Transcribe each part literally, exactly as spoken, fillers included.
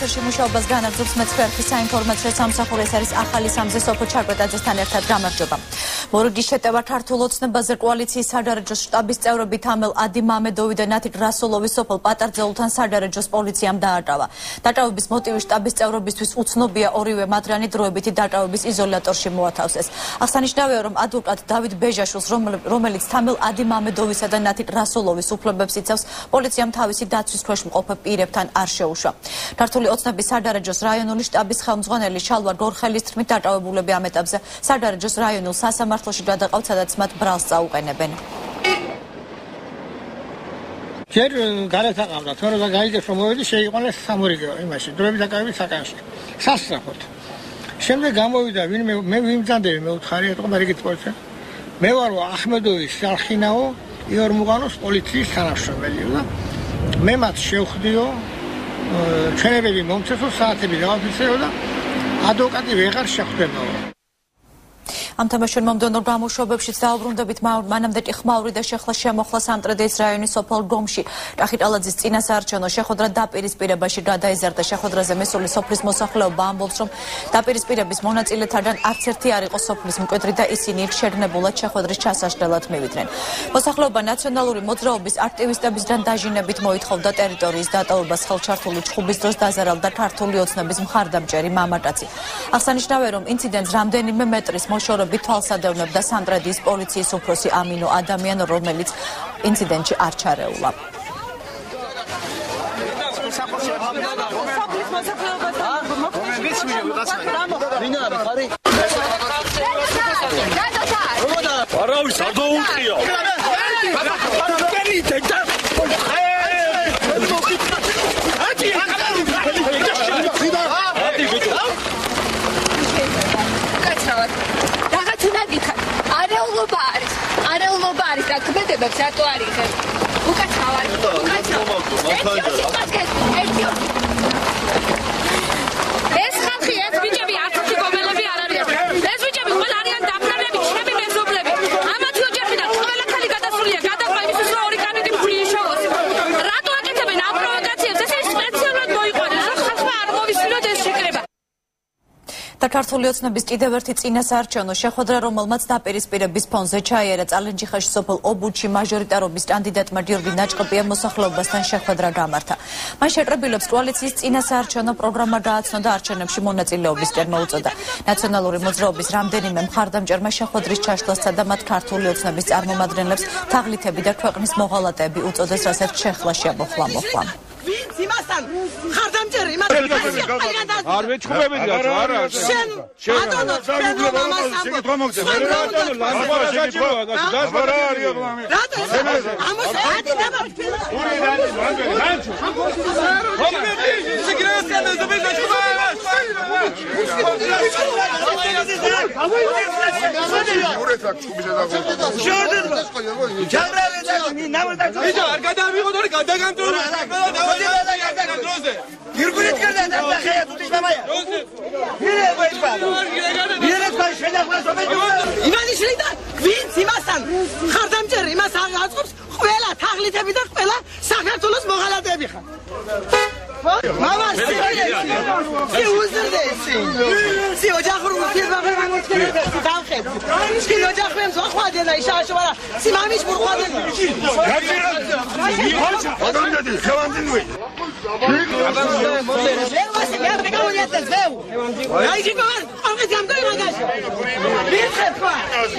ეთერში მუშაობას განაგრძობს მეცხრე არხის საინფორმაციო სამსახური, ეს არის ახალი სამზე სოფელ პატარძეულთან ერთად გამარჯობა. მორიგი შეტევა ქართულ ოცნებაზე კოალიციის საგარეჯოს შტაბის წევრები თამილ მამედოვი და ნათიკ რასულოვი სოფელ პატარძეულთან საგარეჯოს პოლიციამ დააკავა. დაკავების მოტივი შტაბის წევრებისთვის უცნობია, ორივე მათგანი დროებითი დაკავების იზოლატორში მოათავსეს. აღსანიშნავია, რომ ადვოკატ დავით ბეჟაშვილს, რომელიც თამილ მამედოვისა და ნათიკ რასულოვის უფლებებს იცავს, პოლიციამ თავისი დაცვის ქვეშ მყოფ პირებთან არ შეუშვა. ქართული ოცნების საგარეჯოს რაიონული შტაბის ხელმძღვანელი შალვა გორხელის თქმით, დაკავებულები ამ ეტაპზე საგარეჯოს რაიონულ სასამართლოში გადაყავთ, სადაც მათ ბრალს წაუყენებენ. ჯერ გარეთაყავდა, თორე და გაიგეს რომ მოვედი, შეიყვანეს სამორიგო იმაში, დროებით დაკავების საკანში. სასწრაფოდ. შემდეგ გამოვიდა ვინმე მე ვიმძანდები, მე უთხარი ეთყობა რიგით პოლიცია. მე ვარ მამედოვის სახინაო იორმუღანოს პოლიციის თანამშრომელი და მე მათ შევხვდიო, ჩვენებები მომწესო, საათები დავაფიქსირო და ადვოკატი ვეღარ შეხვდებაო. ამ თამაშში მომდევნო გამოშვებებშიც დაუბრუნდებით მანამდე კი ხმაური და შეხლა-შემოხლა სამტრედიის რაიონის სოფელ გომში კახი კალაძის წინასაარჩევნო შეხვედრა დაპირისპირებაში გადაიზარდა. შეხვედრაზე მესული სოფლის მოსახლეობა ამბობს, რომ დაპირისპირების მონაწილეთაგან არც ერთი არ იყო სოფლის მკვიდრი და ისინი იქ შეგნებულად შეხვედრის ჩასაშლელად მივიდნენ. მოსახლეობა ნაციონალური მოძრაობის აქტივისტებისგან დაჟინებით მოითხოვდა ტერიტორიის დატოვებას. ხელჩართული ჩხუბის დროს დაზარალდა ქართული ოცნების მხარდამჭერი მამაკაცი. აღსანიშნავია, რომ ინციდენტს რამდენიმე მეტრის მოშორებით თვალსადევნებდა სამტრედიის პოლიციის უფროსი ამინო ადამიანი, რომელიც ინციდენტში არ ჩარეულა. არავის არ დაუყია. არეულობა არის, არეულობა არის და ქმედებებს რატო არ იღებ? უკაცრავ არის, უკაცრავ. ეს ხალხი, ეს ბიჭები არცერთი გომელები არ არიან. ეს ბიჭები ყველა არიან დაფრენები, ჩემი მეზობლები. ამათი ოჯახიდან ყველა ხალი გადასულია, გადაყვა იმისთვის, რომ ორი კანონი ფული იშოვოს. რატო აკეთებენ ამ პროვოკაციებს? ეს არის სპეციალურად მოიყვანეს, რომ ხალხმა არ მოვისმინოთ ეს შეკრება. და ქართული ოცნების კიდევ ერთი წინასაარჩევნო შეხვედრა, რომელმაც დაპირისპირების ფონზე ჩაიარა წალენჯიხაში სოფელ ობუდში მაჟორიტარობის კანდიდატმა გიორგი ნაჭყობია მოსახლეობასთან შეხვედრა გამართა. მან შეკრებილებს კოალიციის წინასაარჩევნო პროგრამა გააცნო და არჩევნებში მონაწილეობისკენ მოუწოდა. ნაციონალური მოძრაობის რამდენიმე მხარდამჭერმა შეხვედრის ჩაშლასა და მათ ქართული ოცნების წარმომადგენლებს თაღლითები და ქვეყნის მოღალატეები უწოდეს, რასაც შეხლა-შემოხლა მოხლა. ვინც იმასთან ხარდამჭერი იმას არ ვეჩხუბებიდი რა არა შენ ბატონო შენ მომას ამბობ გასვარა არის აღლამი რატო ამას ადი დამარცხე Yürgünüt girdi de dakikaya tutuşlamaya. Yine bu etmez. Yine etmez. Şenakla sohbet yok. İman işleyden vin simastan xardamçeri imas ağaçqıps ყველა თაღლითები და ყველა საქართველოს მოღალატეები ხარ. Mama, si uzrdesi. Si ocaxru siz baxır moskere si tanxet. Si ocaxrem zoxwadı da işaşvara. Si mamiş burxwadı. Adam dedi, xevandin mi? Levas, ya begamoyatez veu. Ay jibar, alqam da yagaş. Bir xetwa.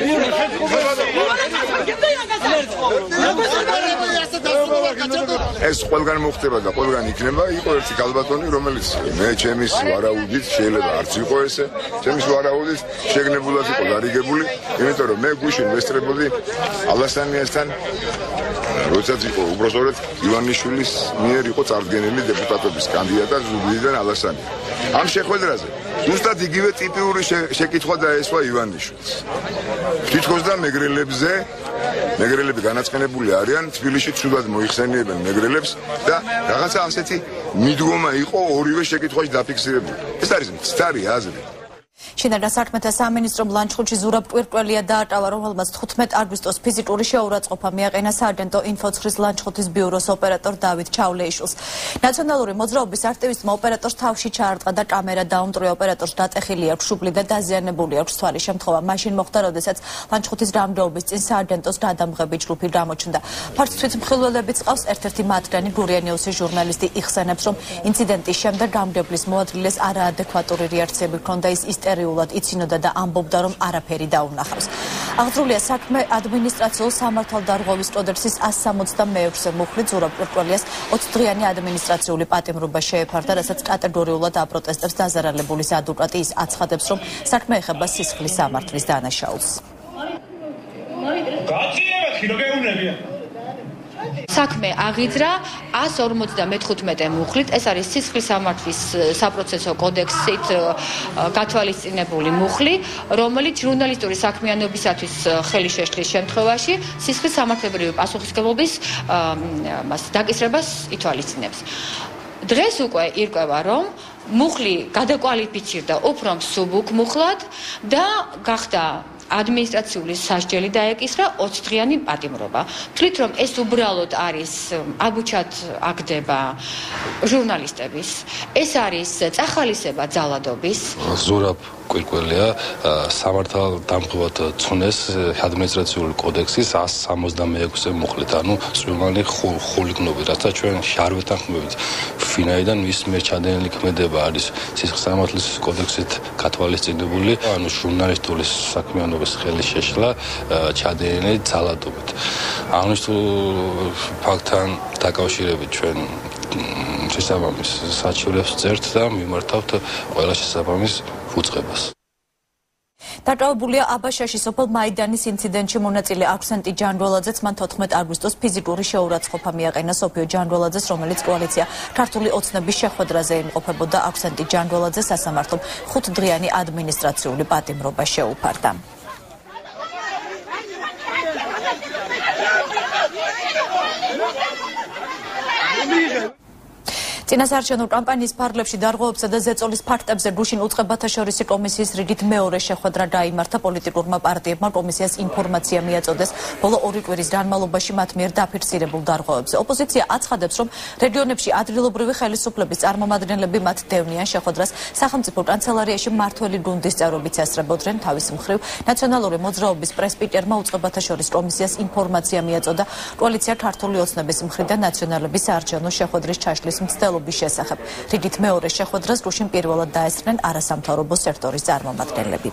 ეს ყველგან მოხდება და ყველგან იქნება. იყო ერთი კალბატონი, რომელიც მე ჩემის ვარაუდით შეიძლება არც იყო ესე, ჩემის ვარაუდით შეგნებულად იყო გარიგებული, იმიტომ რომ მე გუშინ ვესწრებოდი ალასანიასთან, როდესაც იყო უბრალოდ ივანიშვილის მიერ იყო წარდგენილი დეპუტატობის კანდიდატად ზუგდიდიდან ალასანი. ამ შეხვედრაზე ზუსტად იგივე ტიპიური შეკითხვა დაესვა ივანიშვილს. თითქოს და მეგრელებზე მეგრელები განაცხენებული არიან, თბილისში ცუდად მოიხსენიებენ მეგრელებს და რაღაცა ასეთი მიდგომა იყო ორივე შეკითხვაში დაფიქსირებული. ეს არის მცდარი აზრი. შინაგან საქმეთა სამინისტრომ ლანჩხუთში ზურაბ კვირკველია დააკავა, რომელმაც თხუთმეტ აგვისტოს ფიზიკური შეურაცხყოფა მიაყენა სააგენტო ინფოცხრის ლანჩხუთის ბიუროს ოპერატორ დავით ჩავლეიშვილს. ნაციონალური მოძრაობის აქტივისტმა ოპერატორს თავში ჩაარტყა და კამერა დაუმტვრია. ოპერატორს დატეხილი აქვს შუბლი და დაზიანებული აქვს თვალი. შემთხვევა მაშინ მოხდა, როდესაც ლანჩხუთის გამგეობის წინ სააგენტოს გადამღები ჯგუფი გამოჩნდა. ფართს თვითმხილველებიც ყავს. ერთ-ერთი მათგანი გურიანიუსის ჟურნალისტი იხსენებს, რომ ინციდენტის შემდეგ გამგებლის მოადგილეს არაადეკვატური რეაქციები ჰქონდა, ის ისტერიულად იცინოდა და ამბობდა, რომ არაფერი დაუნახავს. აღძრულია საქმე ადმინისტრაციულ სამართალდარღვევის კოდექსის ასი სამოცდამეექვსე მუხლით ზურაბ კვირკველიას ოცდღიანი ადმინისტრაციული პატიმრობა შეეფარდა, რასაც კატეგორიულად აპროტესტებს დაზარალებულის ადვოკატი. ის აცხადებს, რომ საქმე ეხება სისხლის სამართლის დანაშაულს. საქმე აღიძრა ასი ორმოცდამეთხუთმეტე მუხლით. ეს არის სისხლის სამართლის საპროცესო კოდექსით გათვალისწინებული მუხლი, რომელიც ჟურნალისტური საქმიანობისათვის ხელი შეშლის შემთხვევაში სისხლის სამართლებრივი პასუხისმგებლობის დაკისრებას ითვალისწინებს. დღეს უკვე ირკვევა, რომ მუხლი გადაკვალიფიცირდა უფრო მსუბუქ მუხლად და გახდა ადმინისტრაციული სასჯელი დაეკისრა ოცდღიანი პატიმრობა. თვლით, რომ ეს უბრალოდ არის აბუჩად აგდება ჟურნალისტების, ეს არის წახალისება ძალადობის. ზურაბ კვირკველია სამართალდამღებად ცნეს ადმინისტრაციული კოდექსის ასი სამოცდამეექვსე მუხლით, ანუ წვიმანი ხულიგნობით, რათა ჩვენ შარვეთთან ხმებით. ვინაიდან მის მიერ ჩადენილი ქმედება არის სისხლის სამართლის კოდექსით გათვალისწინებული, ანუ ჟურნალისტური საქმიანობის ხელი შეშლა ჩადენილი ძალადობით. აღნიშნულ ფაქტთან დაკავშირებით ჩვენ შესაბამის საჩივრებს წერთ და მიმართავთ ყველა შესაბამის უწყებას. დაკავებულია აბაშაში სოფელ მაიდანის ინციდენტში მონაწილე აქვსენტი ჯანდველაძეც. მან თოთხმეტ აგვისტოს ფიზიკური შეურაცხყოფა მიაყენა სოფიო ჯანდველაძეს, რომელიც კოალიცია ქართული ოცნების შეხვედრაზე იმყოფებოდა. აქვსენტი ჯანდველაძე სასამართლომ ხუთდღიანი ადმინისტრაციული პატიმრობა შეუფარდა. წინასაარჩევნო კამპანიის ფარგლებში დარღვევებსა და ზეწოლის ფაქტებზე გუშინ უწყებათა შორისი კომისიის რიგით მეორე შეხვედრა გაიმართა. პოლიტიკურმა პარტიებმა კომისიას ინფორმაცია მიაწოდეს ბოლო ორი კვირის განმავლობაში მათ მიერ დაფიქსირებულ დარღვევებზე. ოპოზიცია აცხადებს, რომ რეგიონებში ადგილობრივი ხელისუფლების წარმომადგენლები მათ დევნიან შეხვედრას სახელმწიფო კანცელარიაში მმართველი გუნდის წევრებიც ესწრებოდნენ. თავის მხრივ ნაციონალური მოძრაობის პრესპიკერმა უწყებათა შორის კომისიას ინფორმაცია მიაწოდა კოალიცია ქართული ოცნების მხრიდან ნაციონალების საარჩევნო შეხვედრის ჩაშლის მცდელობა შესახებ. რიგით მეორე შეხვედრას გუშინ პირველად დაესწრნენ არასამთავრობო სექტორის წარმომადგენლები.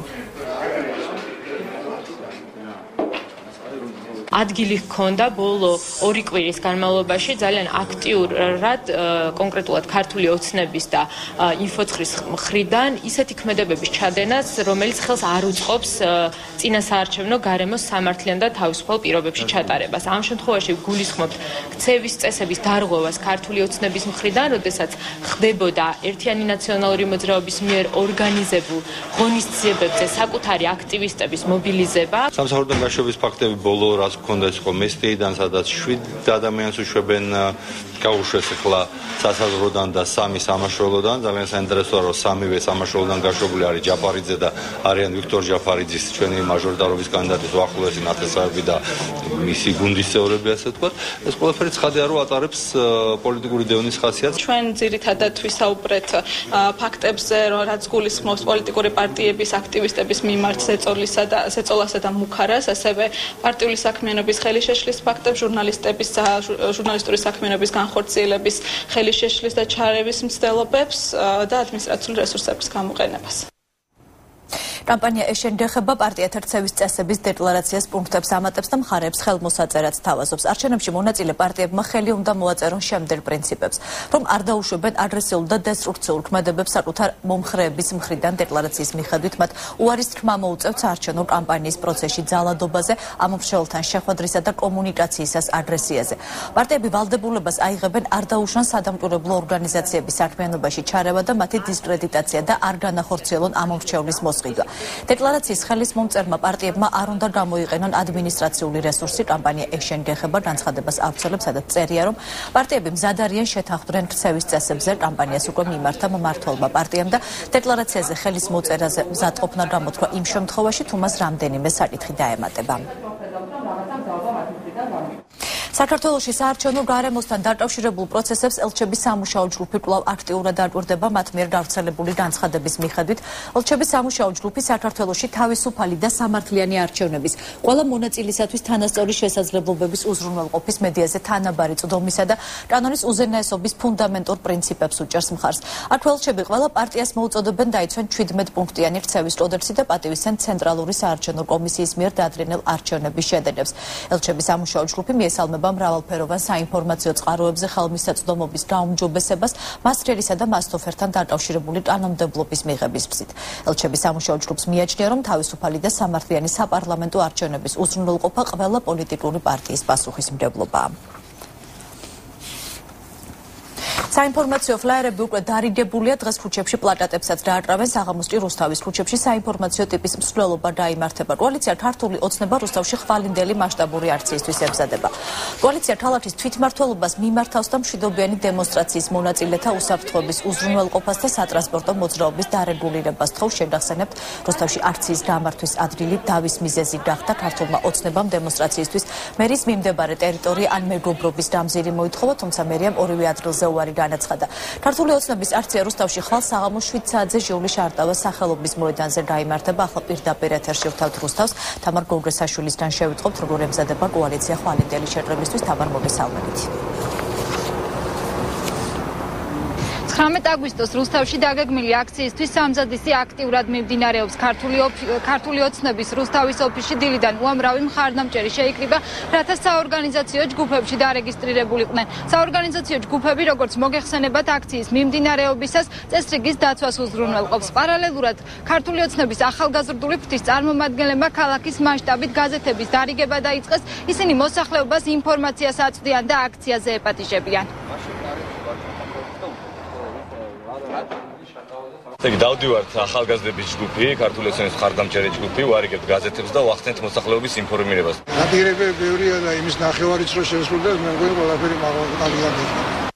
ადგილი ჰქონდა ბოლო ორი კვირის განმავლობაში ძალიან აქტიურად კონკრეტულად ქართული ოცნების და ინფოცხრის მხრიდან ისეთი ქმედებების ჩადენას, რომელიც ხელს არ უწყობს წინასაარჩევნო გარემოს სამართლიან და თავისუფალ პირობებში ჩატარებას. ამ შემთხვევაში გულისხმობთ ქცევის წესების დარღვევას ქართული ოცნების მხრიდან, როდესაც ხდებოდა ერთიანი ნაციონალური მოძრაობის მიერ ორგანიზებულ ღონისძიებებზე საკუთარი აქტივისტების მობილიზება. სამსახურიდან გაშვების ფაქტები ბოლო რაც ქონდა ის იყო მესტეიდან, სადაც შვიდ ადამიანს უშვებენ გაუშვეს ახლა სასაზღვროდან და სამი სამაშველოდან. ძალიან საინტერესოა, რომ სამივე სამაშველოდან გაშვებული არის ჯაფარიძე და არიან ვიქტორ ჯაფარიძის ჩვენი მაჟორიტარობის კანდიდატის უახლოესი ნათესავები და მისი გუნდის წევრები, ასე ვთქვათ. ეს ყველაფერი ცხადია, რომ ატარებს პოლიტიკური დევნის ხასიათს. ჩვენ ძირითადად ვისაუბრეთ ფაქტებზე, რომ რაც გულისხმობს პოლიტიკური პარტიების აქტივისტების მიმართ ზეწოლისა და ზეწოლასა და მუქარას, ასევე პარტიული საქმიანობის ხელიშეშლის ფაქტებს, ჟურნალისტების ჟურნალისტური საქმიანობის განხორციელების ხელიშეშლის და ჩარევის მცდელობებს და ადმინისტრაციული რესურსების გამოყენებას. კამპანია ეშენგეხება პარტიათა რცევის წესების დეკლარაციას პუნქტებს ამატებს და მხარეებს ხელმოსაწერად თავაზობს. არჩევნებში მონაწილე პარტიებმა ხელი უნდა მოაწერონ შემდეგ პრინციპებს, რომ არ დაუშვებენ აგრესიულ და დესტრუქციულ ქმედებებს საკუთარ მომხრეების მხრიდან. დეკლარაციის მიხედვით მათ უარის თქმა მოუწევთ საარჩევნო კამპანიის პროცესში ძალადობაზე, ამომრჩეველთან შეხვედრისა და კომუნიკაციისას აგრესიაზე. პარტიები ვალდებულებას აიღებენ არ დაუშვან სადამკვირვებლო ორგანიზაციების საქმიანობაში ჩარევა და მათი დისკრედიტაცია და არ განახორციელონ ამომრჩევლის მოსყიდვა. დეკლარაციის ხელისმომწერმა პარტიებმა არ უნდა გამოიყენონ ადმინისტრაციული რესურსი კამპანია ეშენ გეხება განცხადებას ავრცელებს, სადაც წერია, რომ პარტიები მზად არიან შეთანხმდნენ ქცევის წესებზე, კამპანიას უკვე მიმართა მმართველმა პარტიამ და დეკლარაციაზე ხელის მოწერაზე მზადყოფნა გამოთქვა იმ შემთხვევაში, თუ მას რამდენიმე საკითხი დაემატება. საქართველოში საარჩევნო გარემოსთან დაკავშირებულ პროცესებს ელჩების სამუშაო ჯგუფი კვლავ აქტიურად დაკვირდება მათ მიერ გავრცელებული განცხადების მიხედვით. ელჩების სამუშაო ჯგუფი საქართველოში თავისუფალი და სამართლიანი არჩევნების ყველა მონაწილისათვის თანასწორი შესაძლებლობების უზრუნველყოფის მედიაზე თანაბარი წვდომისა და კანონის უზენაესობის ფუნდამენტურ პრინციპებს უჭერს მხარს. აქვე ელჩები ყველა პარტიას მოუწოდებენ დაიცვან ჩვიდმეტ პუნქტიანი ქცევის კოდექსი და პატივისცენ ცენტრალური საარჩევნო კომისიის მიერ დადრენილ არჩევნების შედეგებს. ელჩების სამუშაო ჯგუფი მიესალმება მრავალფეროვან საინფორმაციო წყაროებზე ხელმისაწვდომობის გაუმჯობესებას მასწრებისა და მასწორებთან დაკავშირებული კანონმდებლობის მიღების გზით. ელჩების სამუშაო ჯგუფს მიაჩნია, რომ თავისუფალი და სამართლიანი საპარლამენტო არჩევნების უზრუნველყოფა ყველა პოლიტიკური პარტიის პასუხისმგებლობაა. საინფორმაციო ფლაიერები უკვე დარიგებულია, დღეს ქუჩებში პლაკატებსაც დააკრავენ, საღამოს კი რუსთავის ქუჩებში საინფორმაციო ტიპის მსვლელობა დაიმართება. კოალიცია ქართული ოცნება რუსთავში ხვალინდელი მასშტაბური აქციისთვის ებზადება. კოალიცია ქალაქის თვითმმართველობას მიმართავს და მშვიდობიანი დემონსტრაციის მონაწილეთა უსაფრთხოების უზრუნველყოფას და სატრანსპორტო მოძრაობის დარეგულირებას თხოვს. შეგახსენებთ, რუსთავში აქციის გამართვის ადგილი დავის მიზეზი გახდა. ქართულმა ოცნებამ დემონსტრაციისთვის მერის მიმდებარე ტერიტორია ან მეგობრობის დამზირი მოითხოვა, თუმცა მერიამ ორივე ადგილზე უარი განაცხადა. ქართული ოცნების აქცია რუსთავში ხვალ საღამოს შვიდ საათზე ჟიულის შარტავას სახელობის მოედანზე გაიმართება. ახლა პირდაპირ ეთერში ვთავთ რუსთავს. თამარ გოგრესაშვილისგან შევიტყობთ, როგორ ემზადება კოალიცია ხვალინდელი შეხვედრისთვის. თამარ, მოგესალმებით. ცხრამეტ აგვისტოს რუსთავში დაგეგმილი აქციისთვის სამზადისი აქტიურად მიმდინარეობს. ქართული ქართული ოცნების რუსთავის ოფისში დილიდან უამრავი მხარდამჭერი შეიკრიბა, რათა საორგანიზაციო ჯგუფებში დარეგისტრირებულიყვნენ. საორგანიზაციო ჯგუფები, როგორც მოგეხსენებათ, აქციის მიმდინარეობისას წესრიგის დაცვას უზრუნველყოფს. პარალელურად ქართული ოცნების ახალგაზრდული ფრთის წარმომადგენლებმა ქალაქის მასშტაბით გაზეთების დარიგება დაიწყეს. ისინი მოსახლეობას ინფორმაციას აწვდიან და აქციაზე ეპატიჟებიან. ეგ დავდივართ ახალგაზრდების ჯგუფი, ქართული ოცნების მხარდამჭერი ჯგუფი, ვარიგებთ გაზეთებს და ვახცენთ მოსახლეობის ინფორმირებას. დაპირისპირებები ბევრია და იმის ნახევარიც რო შესრულდა, მე მგონი ყველაფერი მაგალითად.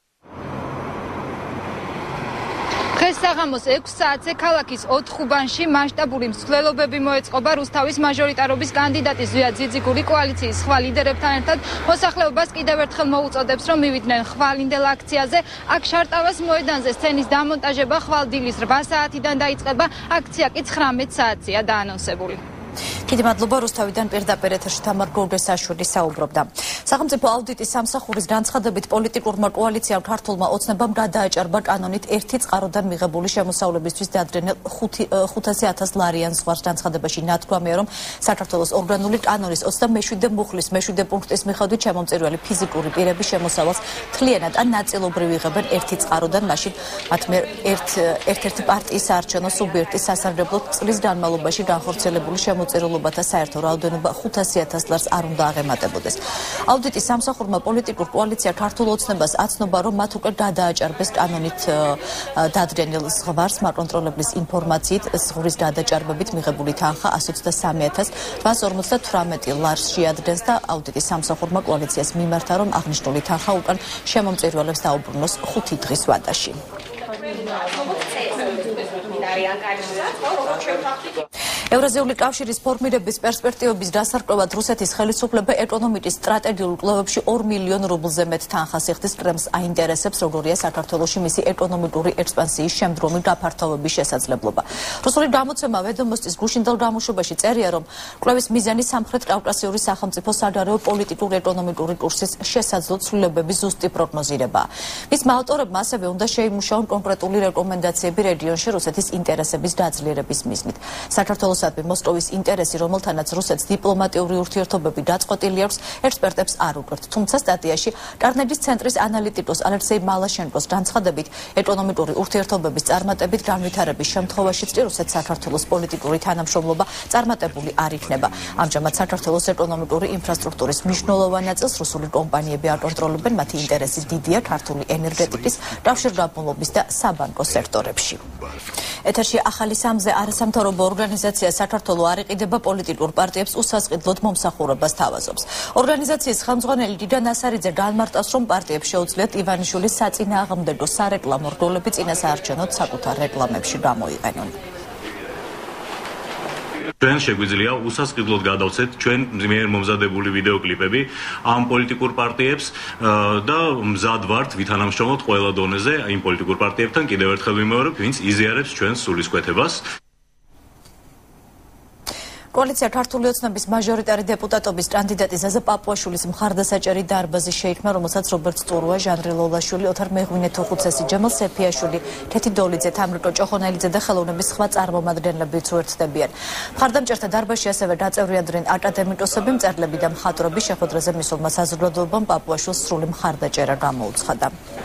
დღეს საღამოს ექვს საათზე ქალაქის ოთხ-უბანში მასშტაბური მსვლელობები მოეწყობა რუსთავის მაჟორიტარობის კანდიდატი ზვია ძიძიგური კოალიციის სხვა ლიდერებთან ერთად მოსახლეობას კიდევ ერთხელ მოუწოდებს, რომ მივიდნენ ხვალინდელ აქციაზე. აქ შარტავას მოედანზე სცენის დამონტაჟება ხვალ დილის რვა საათიდან დაიწყება, აქცია კი ცხრამეტ საათზეა დაანონსებული. კიდევ მადლობა რუსთავიდან პირდაპირ ეთერში თამარ გოგრესაშვილი საუბრობდა. სახელმწიფო აუდიტის სამსახურის განცხადებით პოლიტიკურმა კოალიციამ ქართულმა ოცნებამ გადააჭარბა კანონით ერთი წყაროდან მიღებული შემოსავლებისთვის დადრენილ ხუთასი ათას ლარიან ზღვარს. განცხადებაში ნათქვამია, რომ საქართველოს ორგანული კანონის ოცდამეშვიდე მუხლის მეშვიდე პუნქტის მიხედვით შემომწირველი ფიზიკური პირები შემოსავალს თლიანად ან ნაწილობრივ იღებენ ერთი წყაროდან, მაშინ მათ მიერ ერთ-ერთი პარტიის საარჩევნო სუბიექტის სასარგებლოდ წლის განმავლობაში განხორციელებული შემოწირულობათა საერთო რაოდენობა ხუთასი ათას ლარს არ უნდა აღემატებოდეს. აუდიტის სამსახურმა პოლიტიკურ კოალიცია ქართულ ოცნებას აცნობა, რომ მათ უკვე გადააჭარბეს კანონით დადრენილ ზღვარს. მაკონტროლებლის ინფორმაციით ზღვრის გადაჭარბებით მიღებული თანხა ასი ოცდასამი ათას რვაას ორმოცდათვრამეტი ლარს შეადგენს და აუდიტის სამსახურმა კოალიციას მიმართა, რომ აღნიშნული თანხა უკან შემომწირველებს დაუბრუნოს ხუთი დღის ვადაში. ევრაზიული კავშირის ფორმირების პერსპექტივების დასარკვევად რუსეთის ხელისუფლება ეკონომიკის სტრატეგიულ კვლევებში ორ მილიონ რუბლზე მეტ თანხას იხდის. კრემლს აინტერესებს, როგორია საქართველოში მისი ეკონომიკური ექსპანსიის შემდგომი გაფართოვების შესაძლებლობა. რუსული გამოცემა ვედომოსტის გუშინდელ გამოშვებაში წერია, რომ კვლევის მიზანი სამხრეთ კავკასიური სახელმწიფო საგარეო პოლიტიკური ეკონომიკური კურსის შესაძლო ცვლილებების ზუსტი პროგნოზირებაა. მისმა ავტორებმა ასევე უნდა შეიმუშაონ კონკრეტული რეკომენდაციები რეგიონში რუსეთის ინტერესების დაძლიერების მიზნით. საქართველოსადმი მოსკოვის ინტერესი, რომელთანაც რუსეთს დიპლომატიური ურთიერთობები დაწყვეტილი აქვს, ექსპერტებს არ უყვართ. თუმცა სტატიაში კარნეგის ცენტრის ანალიტიკოს ალექსეი მალაშენკოს განცხადებით, ეკონომიკური ურთიერთობების წარმატებით განვითარების შემთხვევაშიც კი რუსეთს საქართველოს პოლიტიკური თანამშრომლობა წარმატებული არ იქნება. ამჟამად საქართველოს ეკონომიკური ინფრასტრუქტურის მნიშვნელოვან ნაწილს რუსული კომპანიები აკონტროლებენ, მათი ინტერესი დიდია ქართული ენერგეტიკის, კავშირგაბმულობის და საბანკო სექტორებში. ეთერში ახალი სამზე არასამთავრობო ორგანიზაცია კოალიცია საქართველოს არ იყიდება პოლიტიკურ პარტიებს უსასყიდლოდ მომსახურებას თავაზობს. ორგანიზაციის ხელმძღვანელი დიდა ნასარიძე განმარტავს, რომ პარტიებს შეუძლიათ ივანიშვილის საწინააღმდეგო სარეკლამო რგოლები წინასაარჩევნოდ საკუთარ რეკლამებში გამოიყენონ. ჩვენ შეგვიძლია უსასყიდლოდ გადავცეთ ჩვენ მიერ მომზადებული ვიდეოკლიპები ამ პოლიტიკურ პარტიებს და მზად ვართ ვითანამშრომლოთ ყველა დონეზე იმ პოლიტიკურ პარტიებთან, კიდევ ერთხელ ვიმეორებ, ვინც იზიარებს ჩვენს სულისკვეთებას. კოალიცია ქართული ოცნების მაჟორიტარი დეპუტატობის კანდიდატი ზაზა პაპუაშვილის მხარდასაჭერი დარბაზი შეიქმნა, რომელსაც რობერტ სტურუა, ჟანრი ლოლაშვილი, ოთარ მეღვინე თოხუცესი, ჯემალ სეფიაშვილი, თეთი დოლიძე, თამილ ჭოხონელიძე და ხელოვნების სხვა წარმომადგენლებიც უერთდებიან. მხარდამჭერთა დარბაზში ასევე დაწევრიანდნენ აკადემიკოსები, მწერლები და მხატვრები. შეხვედრაზე მისულმა საზოგადოებამ პაპუაშვილს სრული მხარდაჭერა გამოუცხადა.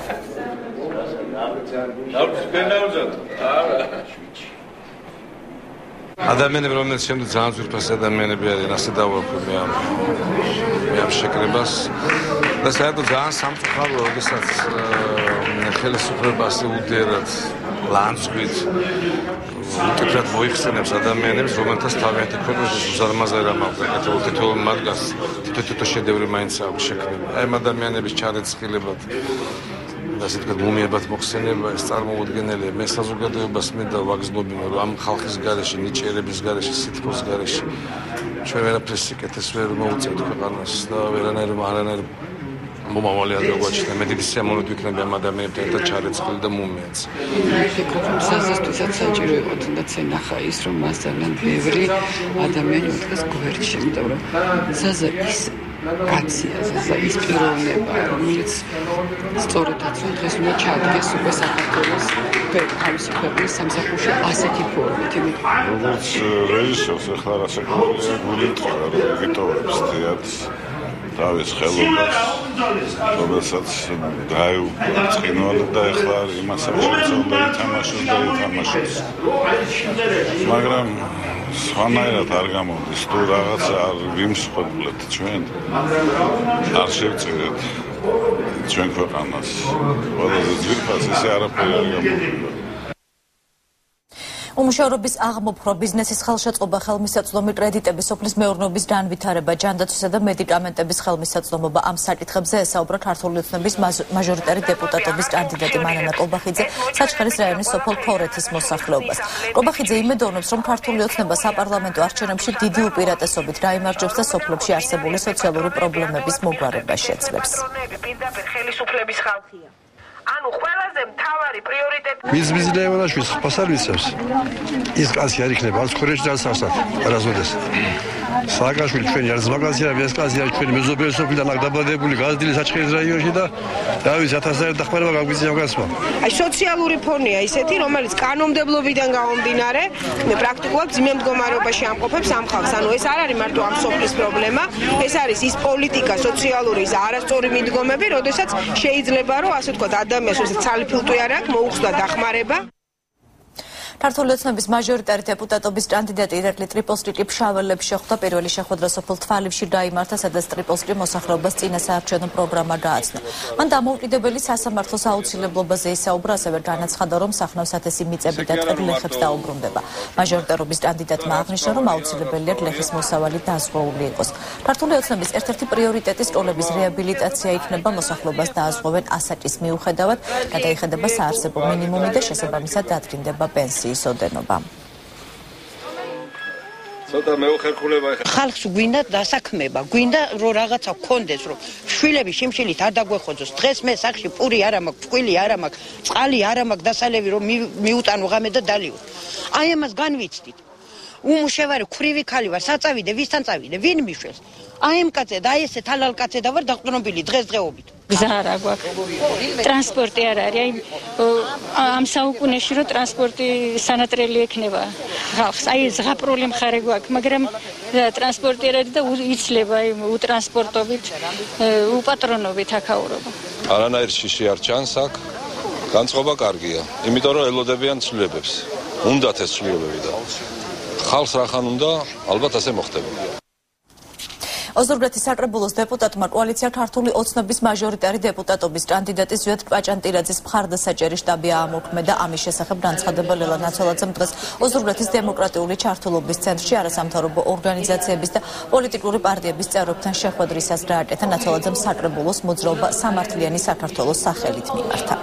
ადამიანები, რომელიც შემდეგ ძალიან ძვირფასი ადამიანები არიან, ასე დავარქვი მე ამ მე ამ შეკრებას. და საერთოდ ძალიან სამწუხაროა, როდესაც ხელისუფლებას უდერად ლანძღვით უკეთრად მოიხსენებს ადამიანებს, რომელთაც თავიანთი ქვეყნის უზარმაზარი რამ აქვს, თითოეულ მათგანს თითო-თითო შედევრი მაინც აქვს შექმნილი. აი ამ ადამიანების ჩარეცხილებად ასე თქვა მუმიებად მოხსენება ეს წარმოუდგენელია. მე საზოგადოებას მინდა ვაგზნობინო, რომ ამ ხალხის გარეშე, ნიჭიერების გარეშე, სითბოს გარეშე ჩვენ ვერაფერს სიკეთეს ვერ მოუწევთ ქვეყანას და ვერანაირ არანაირ მომავალი არ გაგვაჩნია. მე დიდი სიამოვნებით ვიქნები ამ ადამიანებთან ერთად ჩარეცხილი და მუმიაც. ვფიქრობ, რომ საზესთვისაც საჭირო იყო თუნდაც ენახა ის, რომ მას ძალიან ბევრი ადამიანი უთხრეს გვერდში, იმიტომ რომ საზა ის კაცია, ზაზა ის პიროვნება, რომელიც სწორედაც დღეს უნდა ჩადგეს უკვე საქართველოს თავისი ქვეყნის სამსახურში ასეთი ფორმით. როგორც რეჟისორს ახლა რასაკუთრებია გული მწყდა, რომ ვიტოვებს თეატრს, თავის ხელობას, რომელსაც დაეუფლა წინვალად და ახლა იმასაც უნდა ითამაშოს და ითამაშოს. მაგრამ სხვანაირად არ გამოდის, თუ რაღაც არ ვიმსხვერპლეთ ჩვენ, არ შევწირეთ ჩვენ ქვეყანას. ყველაზე ძვირფას ისე არაფერი არ გამოდის. უმუშევრობის აღმოფხვრა, ბიზნესის ხელშეწყობა, ხელმისაწვდომი კრედიტები, სოფლის მეურნეობის განვითარება, ჯანდაცვისა და მედიკამენტების ხელმისაწვდომობა. ამ საკითხებზე ესაუბრა ქართული ოცნების მაჟორიტარი დეპუტატობის კანდიდატი მანანა კობახიძე საჩხერის რაიონის სოფელ თორეთის მოსახლეობას. კობახიძე იმედოვნებს, რომ ქართული ოცნება საპარლამენტო არჩევნებში დიდი უპირატესობით დაიმარჯვებს და სოფლებში არსებული სოციალური პრობლემების მოგვარებას შეძლებს. ხელისუფლების ხალხია. ანუ ყველაზე მთავარი პრიორიტეტი მიზმიზლეევანაშვილს პასარვიცებს ის კაცი არ იქნება არც ხურეში და სასად არასოდეს სააკაშვილი ჩვენი არც მაგაზია ეს კაცი არის ჩვენი მეზობელი სოფლიდან დაბადებული გაზრდილი საჩხერის რაიონში და დავის ათასი დახმარება გაგვიწია გასმა. აი სოციალური ფონია ისეთი, რომელიც კანონმდებლობიდან გამომდინარე პრაქტიკულად ძიმე მდგომარეობაში ამყოფებს ამ ხალხს. ანუ ეს არ არის მარტო ამ სოფლის პრობლემა, ეს არის ის პოლიტიკა, სოციალური ის არასწორი მიდგომები, როდესაც შეიძლება რომ ასე ვთქვათ ადამიანს როცა ცალი ფილტვი არ აქვს, მოუხსნა დახმარება. ქართული ოცნების მაჟორიტარი დეპუტატობის კანდიდატი ირაკლი ტრიპოლსკი ფშაველებს შეხვდა. პირველი შეხვედრა სოფელ თვალივში დაიმართა, სადაც ტრიპოლსკი მოსახლეობას წინასაარჩევნო პროგრამა გააცნო. მან დამოუკიდებელი სასამართლოს აუცილებლობაზე ისაუბრა, ასევე განაცხადა, რომ სახნავ სათესი მიწები და ტყილეხებს დაუბრუნდება. მაჟორიტარობის კანდიდატმა აღნიშნა, რომ აუცილებელია გლეხის მოსავალი დაზღვეული იყოს. ქართული ოცნების ერთ-ერთი პრიორიტეტი სკოლების რეაბილიტაცია იქნება, მოსახლეობას დააზღვევენ ასაკის მიუხედავად, გადაიხედება საარსებო მინიმუმი და შესაბამისად დადგინდება პენსია. ისოდენობა. ცოტა მეუხერხულება ხა. ხალხს გვინდა დასაქმება, გვინდა რომ რაღაცა გქონდეს, რომ შვილები შიმშილით არ დაგვეხოძოს. დღეს მე სახში პური არ მაქვს, წყვილი არ მაქვს, წყალი არ მაქვს დასალევი რომ მიუტანო ღამე და დალიო. აი ამას განვიცდით. უმუშევარი ქრივი ქალი ვარ, საწავიდე, ვისთან წავიდე, ვინ მიშველს? აი ამ კაცე და აი ესე თალალ კაცე და ვარ დაყრდნობილი დღესდღეობით. გზა არ აქვს. ტრანსპორტი არ არის. აი ამ საუკუნეში რომ ტრანსპორტი სანატრელი ექნება ხალხს. აი ზღაპრული მხარე გვაქვს, მაგრამ ტრანსპორტი არ არის და იცლება აი უტრანსპორტობით, უპატრონობით აქაურობა. არანაირ შიში არ ჩანს აქ. განწყობა კარგია. იმიტომ რომ ელოდებიან ცვლილებებს. უნდათ ეს ცვლილებები და ხალხს რახან უნდა, ალბათ ასე მოხდება. ოზურგეთის საკრებულოს დეპუტატმა კოალიცია ქართული ოცნების მაჟორიტარი დეპუტატობის კანდიდატის ზვიად პაჭანტირაძის მხარდასაჭერი შტაბი აამოქმედა. ამის შესახებ განცხადება ლელა ნაცვალაძემ დღეს ოზურგეთის დემოკრატიული ჩართულობის ცენტრში არასამთავრობო ორგანიზაციების და პოლიტიკური პარტიების წევრებთან შეხვედრისას გააკეთა. ნაცვალაძემ საკრებულოს მოძრაობა სამართლიანი საქართველოს სახელით მიმართა.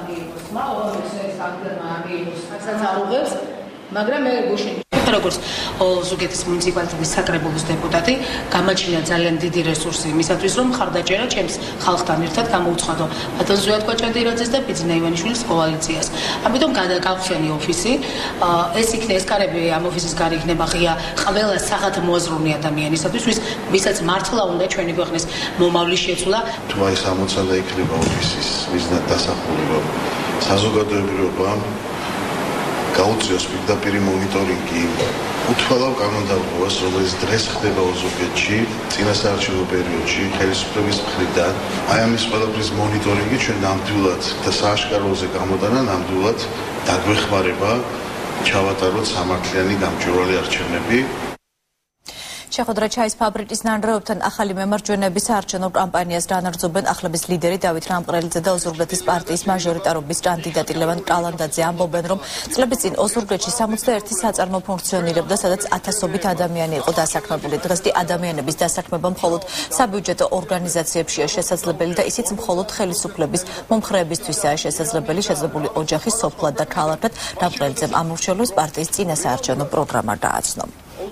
მაგრამ მე გუშინ როგორც ოზურგეთის მუნიციპალიტეტის საკრებულოს დეპუტატი გამაჩნია ძალიან დიდი რესურსი იმისათვის რომ მხარდაჭერა ჩემს ხალხთან ერთად გამოუცხადო ბატონ ზვიად პაჭანტირაძეს და ბიძინა ივანიშვილის კოალიციას. ამიტომ გადაკავსვენი ოფისი ეს იქნება ეს კარები ამ ოფისის გარე იქნება ღია ყველა საღათ მოაზროვნე ადამიანისათვის ვის ვისაც მართლა უნდა ჩვენი ქვეყნის მომავლის შეცვლა. თუ აი სამოცადა იქნება ოფისის მიზნად დასახულება საზოგადოებრივობამ გაუწიოს პირდაპირი მონიტორინგი უთვალავ კანონდარღვევას, რომელიც დღეს ხდება ოზურგეთში, წინასაარჩევნო პერიოდში, ხელისუფლების მხრიდან. აი ამის ყველაფრის მონიტორინგი ჩვენ ნამდვილად და სააშკაროზე გამოდანა ნამდვილად დაგვეხმარება ჩავატაროთ სამართლიანი გამჭვირვალე არჩევნები. შეხვედრა ჩაის ფაბრიკის ნანგრევებთან ახალი მემარჯვენეების საარჩევნო კამპანიას განაგრძობენ ახლების ლიდერი დავით რამყრელიძე და ოზურგეთის პარტიის მაჟორიტარობის კანდიდატი ლევან კალანდაძე. ამბობენ, რომ წლების წინ ოზურგეთში სამოცდაერთი საწარმო ფუნქციონირებდა, სადაც ათასობით ადამიანი იყო დასაქმებული. დღეს კი ადამიანების დასაქმება მხოლოდ საბიუჯეტო ორგანიზაციებშია შესაძლებელი და ისიც მხოლოდ ხელისუფლების მომხრეებისთვისაა შესაძლებელი. შეძლებული ოჯახის სოფლად და ქალაქად რამყრელიძემ ამორჩევლებს პარტიის წინასაარჩევნო პროგრამა გააცნო.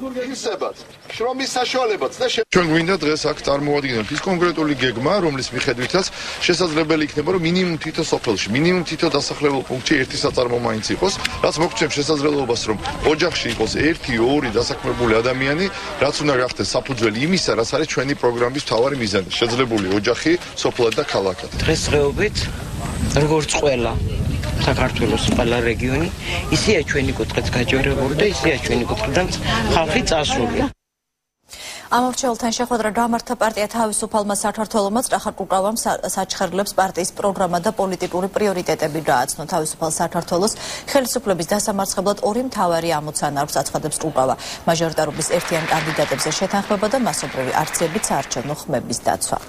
შრომის საშუალებაც და ჩვენ გვინდა დღეს აქ წარმოვადგინოთ ის კონკრეტული გეგმა, რომლის მიხედვითაც შესაძლებელი იქნება, რომ მინიმუმ თითო სოფელში, მინიმუმ თითო დასახლებულ პუნქტში ერთი საწარმო მაინც იყოს, რაც მოგცემს შესაძლებლობას, რომ ოჯახში იყოს ერთი, ორი დასაქმებული ადამიანი, რაც უნდა გახდეს საფუძველი იმისა, რაც არის ჩვენი პროგრამის მთავარი მიზანი, შეძლებული ოჯახი, სოფლად და ქალაქად. დღესდღეობით როგორც ყველა საქართველოს ყველა რეგიონი, ისეა ჩვენი კუთხეც გაჯერებული და ისეა ჩვენი კუთხიდან ხალხი წასული. ამორჩეულთან შეხვედრა გამართა პარტია თავისუფალმა საქართველოს რახაკუკავამ საჩხერლებს პარტიის პროგრამა და პოლიტიკური პრიორიტეტები გააცნო. თავისუფალ საქართველოს ხელისუფლების დასამარცხებლად ორი მთავარი ამოცანა აქვს, აცხადებს კუკავა. მაჟორიტარობის ერთიან კანდიდატებზე შეთანხმება და მასობრივი არჩევნებით საარჩევნო ხმების დაცვა.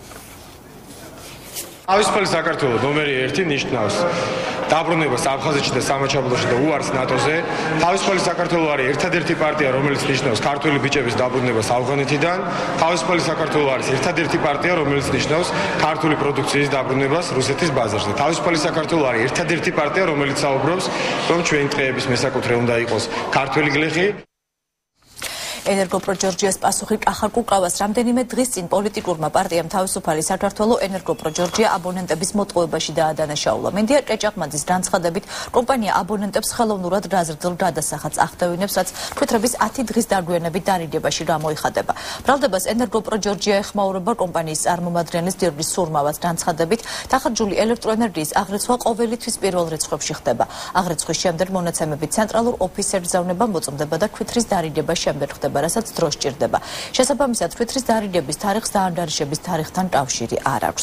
თავისუფალი საქართველოს ნომერი ერთი ნიშნავს დაბრუნებას აფხაზეთში და სამაჩაბლოში და უარს ნატოზე. თავისუფალი საქართველოს არის ერთადერთი პარტია, რომელიც ნიშნავს ქართული ბიჭების დაბრუნებას ავღანეთიდან. თავისუფალი საქართველოს არის ერთადერთი პარტია, რომელიც ნიშნავს ქართული პროდუქციის დაბრუნებას რუსეთის ბაზარზე. თავისუფალი საქართველოს არის ერთადერთი პარტია, რომელიც საუბრობს, რომ ჩვენი ტყეების მესაკუთრე უნდა იყოს ქართული გლეხი. ენერგოპროჯორჯიას პასუხი კახაკუკავას რამდენიმე დღის წინ პოლიტიკურმა პარტიამ თავისუფალი საქართველოს ენერგოპროჯორჯია აბონენტების მოტყუებაში დაადანაშაულა. მენდია კეჭაყმაძის განცხადებით, კომპანია აბონენტებს ხელოვნურად გაზრდილ გადასახადს აღდევინებს, რაც თვითრების ათი დღის დაგვიანებით დარიგებაში გამოიხადება. ბრალდებას ენერგოპროჯორჯია ეხმაურება კომპანიის წარმომადგენლის დიორგის სურმავას განცხადებით, დახარჯული ელექტროენერგიის აღრიცხვა ყოველი თვის პირველ რიცხვებში ხდება. აღრიცხვის შემდეგ მონაცემები ცენტრალურ ოფისს ეზავნება, მოწმდება და თვითრის დარიგება შემდეგ ხდება, რასაც დრო სჭირდება. შესაბამისად, თვითრის დარიგების თარიღს და ანგარიშების თარიღთან კავშირი არ აქვს.